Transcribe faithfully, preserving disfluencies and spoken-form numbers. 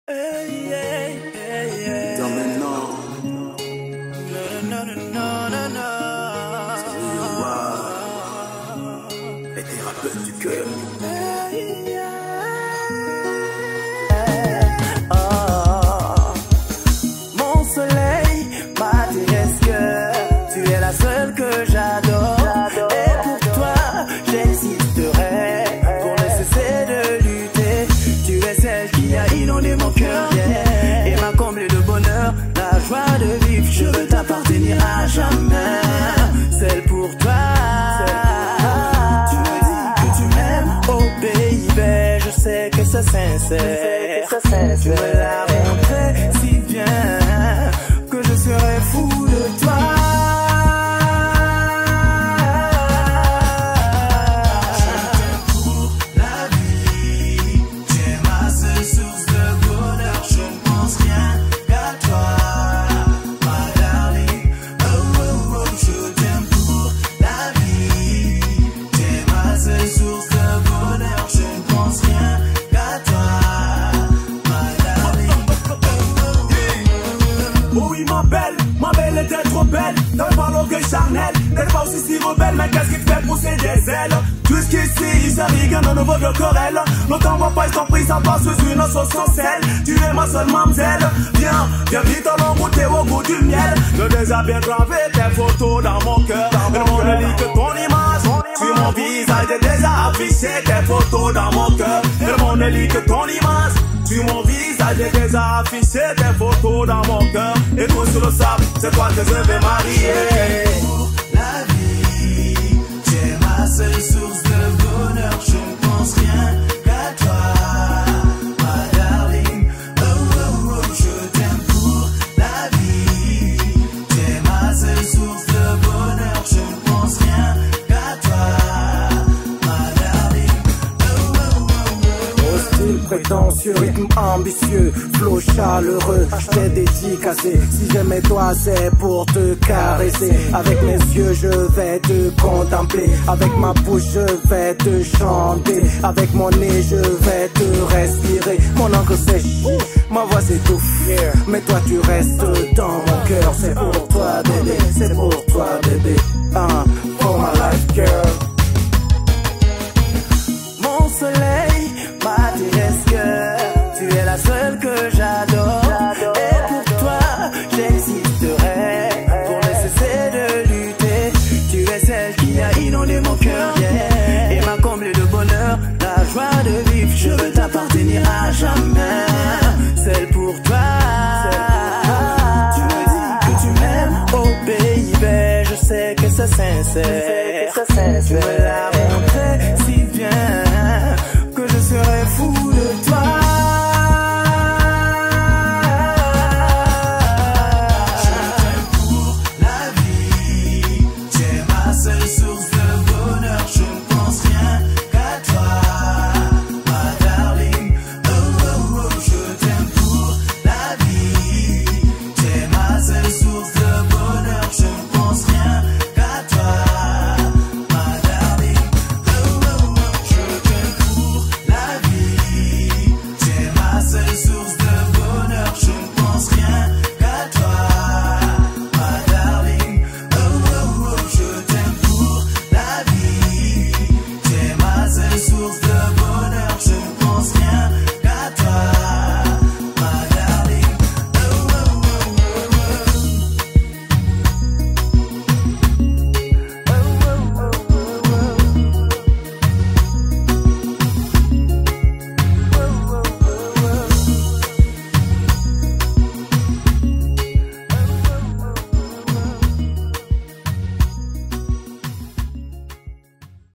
Hey, hey, hey, hey. Dans maintenant, Non, non, non, non, non, non. les thérapeutes du cœur. Hey, yeah. Oh, mon soleil, ma déesse, que tu es la seule que j'adore. Et pour toi, j'existerai pour ne cesser de lutter. Tu es celle qui a inondé mon cœur, yeah, et m'a comblé de bonheur, la joie de vivre. Je veux t'appartenir à jamais, celle pour toi. Tu me dis que tu m'aimes, oh baby, je sais que c'est sincère. Tu me l'as montré si bien que je serais fou de toi. Oui, ma belle, ma belle était trop belle. T'as pas l'orgueil charnel, t'es pas aussi si rebelle. Mais qu'est-ce qui te fait pousser des ailes? Jusqu'ici, ça rigole de nouveau de querelle. Ne t'envoie pas, ils sont pris, ça passe sous une sauce sans sel. Tu es ma seule mamzelle. Viens, viens vite, allons goûter au goût du miel. Je déjà bien gravé tes photos dans mon cœur. Le monde ne lit que ton image. Sur mon visage, j'ai déjà affiché tes photos dans mon cœur. Le monde ne lit que ton image. Sur mon visage, j'ai déjà affiché tes photos dans mon cœur. Et tout sur le sable, c'est toi que je vais marier. Pour la vie, tu es ma seule source de bonheur. Je ne pense rien qu'à toi, ma darling. Oh, oh, oh, je t'aime pour la vie. Tu es ma seule source de bonheur. Je ne pense rien qu'à toi, ma darling. Oh, oh, oh, oh. Style prétentieux, rythme ambitieux, flow chaleureux, je t'ai dédicacé. Si j'aimais toi, c'est pour te caresser. Avec mes yeux, je vais te contempler. Avec ma bouche, je vais te chanter. Avec mon nez, je vais te respirer. Mon encre sèche, ma voix s'étouffe. Mais toi, tu restes dans mon cœur. C'est pour toi, bébé, c'est pour toi, bébé. Ah, for my life, girl. Mon soleil, ma déesse, que tu es la seule que j'adore. Et pour toi, j'existerai pour ne cesser de lutter. Tu es celle qui a inondé mon cœur, yeah, et m'a comblé de bonheur, la joie de vivre. Je veux t'appartenir à jamais, celle pour toi. Tu me dis que tu m'aimes, oh baby, je sais que c'est sincère. Tu me